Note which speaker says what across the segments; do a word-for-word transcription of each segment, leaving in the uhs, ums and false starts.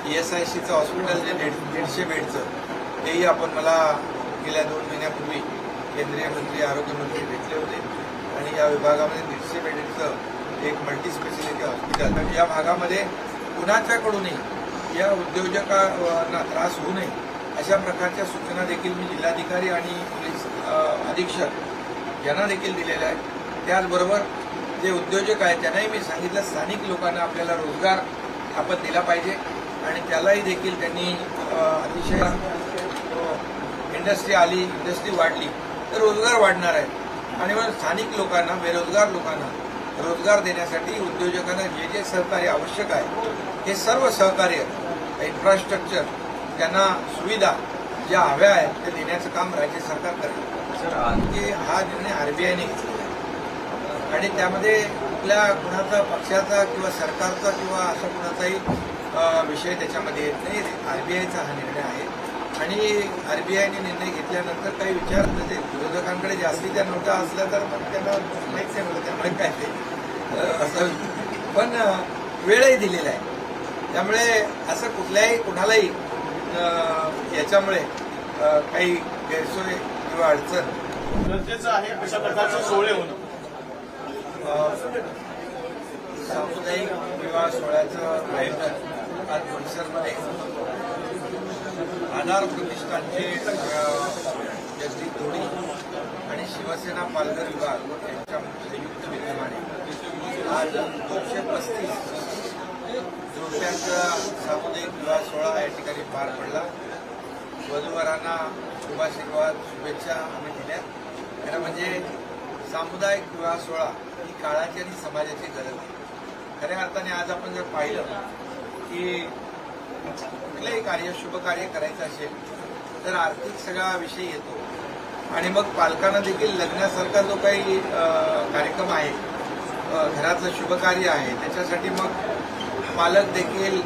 Speaker 1: E S I सीचं hospital जे दीड दीडशे बेडचं तेही आपण मला गेल्या दोन महिन्यापूर्वी केंद्रीय मंत्री आरोग्यमंत्री भेटले होते आणि या विभागामध्ये दीडशे बेडचं एक मल्टी स्पेशालिटी हॉस्पिटल या भागामध्ये कुणाच्याकडूनही या उद्योजकांना त्रास होऊ नये अशा प्रकारच्या सूचना देखील मी जिल्हाधिकारी आणि पोलीस अधीक्षक यांना देखील दिलेल्या आहेत। त्याचबरोबर जे उद्योजक आहेत त्यांनाही मी सांगितलं स्थानिक लोकांना आपल्याला रोजगार आपण दिला पाहिजे आणि त्यालाही देखील त्यांनी अतिशय इंडस्ट्री आली इंडस्ट्री वाढली तर रोजगार वाढणार आहे आणि मग स्थानिक लोकांना बेरोजगार लोकांना रोजगार देण्यासाठी उद्योजकांना जे जे सहकार्य आवश्यक आहे हे सर्व सहकार्य इन्फ्रास्ट्रक्चर त्यांना सुविधा ज्या हव्या आहेत ते देण्याचं काम राज्य सरकार करेल। सर म्हणजे हा निर्णय आरबीआयने घेतला आणि त्यामध्ये आपल्या कुणाचा पक्षाचा किंवा सरकारचा किंवा असा कुणाचाही विषय त्याच्यामध्ये येत नाही। आरबीआयचा हा निर्णय आहे आणि आरबीआयने निर्णय घेतल्यानंतर काही विचार म्हणजे विरोधकांकडे जास्ती त्या नोटा असल्या तर मग त्यांना माहीत नाही होतं त्यामुळे काय ते असं पण वेळही दिलेला आहे त्यामुळे असं कुठल्याही कुणालाही याच्यामुळे काही गैरसोय किंवा अडचण
Speaker 2: गरजेचं आहे अशा प्रकारचे सोहळे होणं।
Speaker 1: सामुदायिक विवाह सोहळ्याचं आयोजन आज परिसरमध्ये आधार प्रतिष्ठानचे जगदीप धोडी आणि शिवसेना पालघर विभाग यांच्या संयुक्त विद्यमाने आज दोनशे पस्तीस जोडप्यांचा सामुदायिक विवाह सोहळा या ठिकाणी पार पडला। वधूवरांना शुभाशीर्वाद शुभेच्छा आम्ही दिल्या। खरं म्हणजे सामुदायिक विवाह सोहळा ही काळाची आणि समाजाची गरज आहे। खऱ्या अर्थाने आज आपण जर पाहिलं की कुठलंही कार्य शुभ कार्य करायचं असेल तर आर्थिक सगळा विषय येतो आणि मग पालकांना देखील लग्नासारखा जो काही कार्यक्रम आहे घराचं शुभ कार्य आहे त्याच्यासाठी मग पालक देखील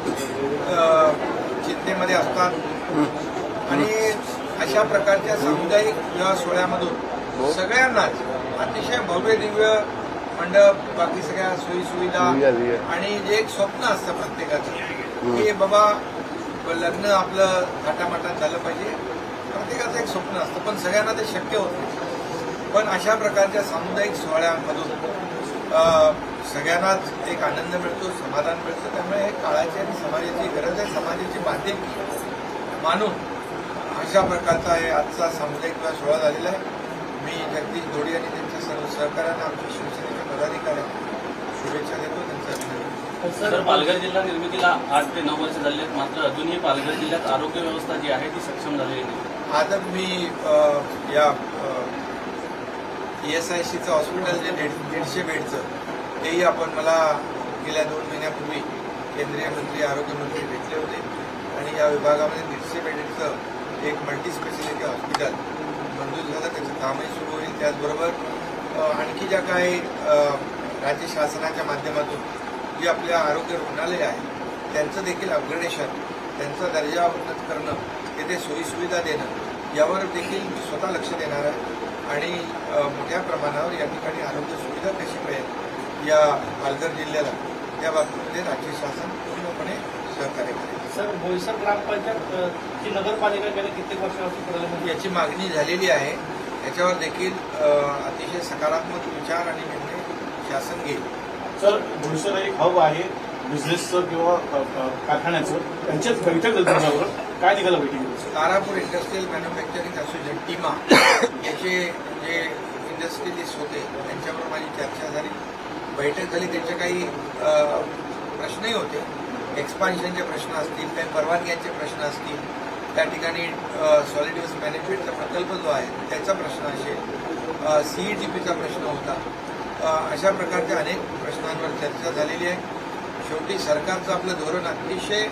Speaker 1: चिंतेमध्ये असतात आणि अशा प्रकारच्या सामुदायिक विवाह सोहळ्यामधून सगळ्यांनाच अतिशय भव्य दिव्य मंडप बाकी सगळ्या सोयी सुविधा आणि जे एक स्वप्न असतं प्रत्येकाचं की बाबा लग्न आपलं थाटामाटात झालं पाहिजे प्रत्येकाचं एक स्वप्न असतं पण सगळ्यांना ते शक्य होत नाही। पण अशा प्रकारच्या सामुदायिक सोहळ्यांमधून सगळ्यांनाच एक आनंद मिळतो समाधान मिळतं त्यामुळे हे काळाची आणि समाजाची गरज आहे समाजाची बांधिलकी मानून अशा प्रकारचा हे आजचा सामुदायिक विवाह सोहळा झालेला आहे। मी जगदीश धोडी आणि त्यांच्या सर्व सहकार्यांना आमच्या शिवसेनेच्या पदाधिकाऱ्यांना शुभेच्छा देतो त्यांचं अभिनंदन।
Speaker 3: सर पालघर जिल्हा निर्मितीला आठ ते नऊ वर्ष झाली आहेत मात्र अजूनही पालघर जिल्ह्यात आरोग्य व्यवस्था जी आहे ती सक्षम झालेली नाही।
Speaker 1: आजच मी या ई एस आय सीचं हॉस्पिटल जे दीड दीडशे बेडचं तेही आपण मला गेल्या दोन महिन्यापूर्वी केंद्रीय मंत्री आरोग्यमंत्री भेटले होते आणि या विभागामध्ये दीडशे बेडचं एक मल्टी स्पेशालिटी हॉस्पिटल मंजूर झालं त्याचं कामही सुरू होईल। त्याचबरोबर आणखी ज्या काही राज्य शासनाच्या माध्यमातून जी आपल्या आरोग्य रुग्णालय आहे त्यांचं देखील अपग्रेडेशन त्यांचा दर्जा उन्नत करणं तेथे सोयीसुविधा देणं यावर देखील मी स्वतः लक्ष देणार आहे आणि मोठ्या प्रमाणावर या ठिकाणी आरोग्य सुविधा कशी मिळेल या पालघर जिल्ह्याला त्या बाबतीमध्ये राज्य शासन पूर्णपणे सहकार्य करेल।
Speaker 2: सर बोईसर ग्रामपंचायत जी नगरपालिका गेल्या कित्येक वर्षापासून
Speaker 1: याची मागणी झालेली आहे याच्यावर देखील अतिशय सकारात्मक विचार आणि निर्णय शासन घेईल।
Speaker 2: सर बोईसर एक हब आहे बिझनेसचं किंवा कारखान्याचं त्यांच्याच बैठक त्याच्यावर काय निघालं बैठकीत?
Speaker 1: तारापूर इंडस्ट्रियल मॅन्युफॅक्चरिंग असोसिएशन टीमा याचे जे इंडस्ट्रियलिस्ट होते त्यांच्याबरोबर माझी चर्चा झाली बैठक झाली। त्यांचे काही प्रश्नही होते एक्सपान्शनचे प्रश्न असतील काही परवानग्यांचे प्रश्न असतील त्या ठिकाणी सॉलिड वेस्ट मॅनेजमेंटचा प्रकल्प जो आहे त्याचा प्रश्न असेल सीईटीपीचा प्रश्न होता अशा प्रकारच्या अनेक प्रश्नांवर चर्चा झालेली आहे। शेवटी सरकारचं आपलं धोरण अतिशय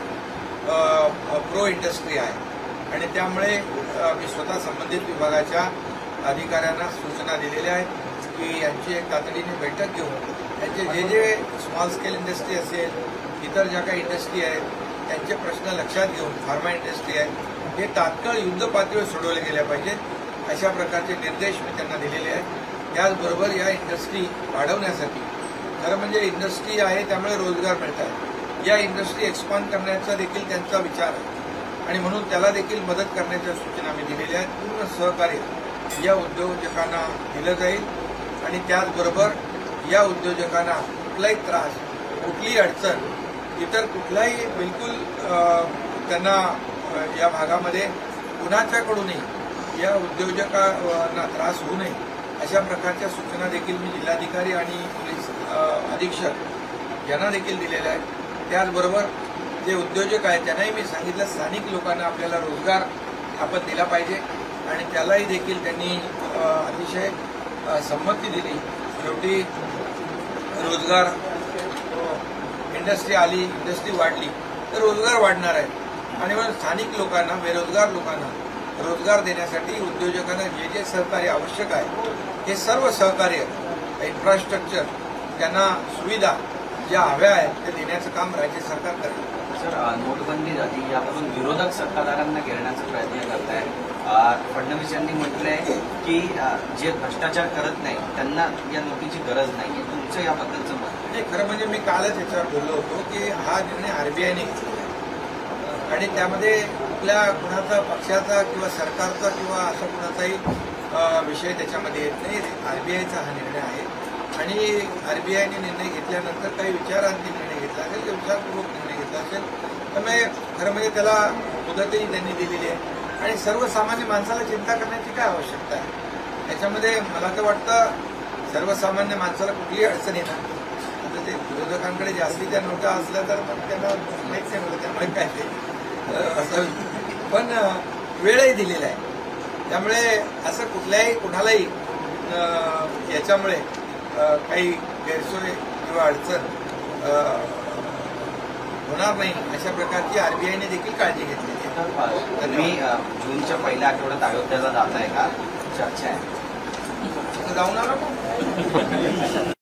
Speaker 1: प्रो इंडस्ट्री आहे आणि त्यामुळे मी स्वतः संबंधित विभागाच्या अधिकाऱ्यांना सूचना दिलेल्या आहेत की यांची एक तातडीने बैठक घेऊन त्यांचे जे जे स्मॉल स्केल इंडस्ट्री असेल इतर ज्या काही इंडस्ट्री आहेत त्यांचे प्रश्न लक्षात घेऊन फार्मा इंडस्ट्री आहे हे तात्काळ युद्ध पातळीवर सोडवले गेले पाहिजेत अशा प्रकारचे निर्देश मी त्यांना दिलेले आहेत। त्याचबरोबर या इंडस्ट्री वाढवण्यासाठी खरं म्हणजे इंडस्ट्री आहे त्यामुळे रोजगार मिळत आहे या इंडस्ट्री एक्सपांड करण्याचा देखील त्यांचा विचार आहे आणि म्हणून त्याला देखील मदत करण्याच्या सूचना आम्ही दिलेल्या आहेत. पूर्ण सहकार्य या उद्योजकांना दिलं जाईल आणि त्याचबरोबर या उद्योजकांना कुठलाही त्रास, कुठलीही अडचण, इतर कुठलाही बिलकुल त्यांना या भागामध्ये कुणाच्याकडूनही या उद्योजकांना त्रास होऊ नये अशा प्रकारच्या सूचना देखील मी जिल्हाधिकारी आणि पोलीस अधीक्षक यांना देखील दिलेल्या आहेत. त्याचबरोबर जे उद्योजक आहेत त्यांनाही मी सांगितलं स्थानिक लोकांना आपल्याला रोजगार आपण दिला पाहिजे आणि त्यालाही देखील त्यांनी अतिशय संमती दिली. शेवटी रोजगार इंडस्ट्री आली, इंडस्ट्री वाढली तर रोजगार वाढणार आहे आणि म्हणून स्थानिक लोकांना, बेरोजगार लोकांना रोजगार देण्यासाठी उद्योजकांना जे जे सहकार्य आवश्यक आहे हे सर्व सहकार्य, इन्फ्रास्ट्रक्चर, त्यांना सुविधा ज्या हव्या आहेत ते देण्याचं काम राज्य सरकार करेल.
Speaker 4: सर, नोटबंदी झाली यावरून विरोधक सत्ताधाऱ्यांना घेरण्याचा प्रयत्न करत आहे. फडणवीस यांनी म्हटलंय की जे भ्रष्टाचार करत नाही त्यांना या नोटीची गरज नाहीये. तुमचं याबद्दलचं मत?
Speaker 1: नाही, खरं म्हणजे मी कालच याच्यावर बोललो होतो की हा निर्णय आरबीआयने घेतलेला आहे आणि त्यामध्ये कुठल्या कुणाचा पक्षाचा किंवा सरकारचा किंवा असा कुणाचाही विषय त्याच्यामध्ये येत नाही. आरबीआयचा हा निर्णय आहे आणि आरबीआयने निर्णय घेतल्यानंतर काही विचारांनी निर्णय घेतला असेल किंवा विचारपूर्वक निर्णय घेतला असेल. त्यामुळे खरं म्हणजे त्याला मुदतही त्यांनी दिलेली आहे आणि सर्वसामान्य माणसाला चिंता करण्याची काय आवश्यकता आहे. त्याच्यामध्ये मला तर वाटतं सर्वसामान्य माणसाला कुठलीही अडचण येणार. आता ते विरोधकांकडे जास्ती त्या नोटा असल्या तर मग त्यांना माहीत नाही होतं, त्यामुळे काय ते असं. पण वेळही दिलेला आहे त्यामुळे असं कुठल्याही कुणालाही याच्यामुळे काही गैरसोय किंवा अडचण होणार नाही अशा प्रकारची आरबीआयने देखील काळजी घेतलेली आहे.
Speaker 4: तुम्ही जूनच्या पहिल्या आठवड्यात अयोध्येला जात आहे का? चर्चा आहे
Speaker 1: जाऊन आलो.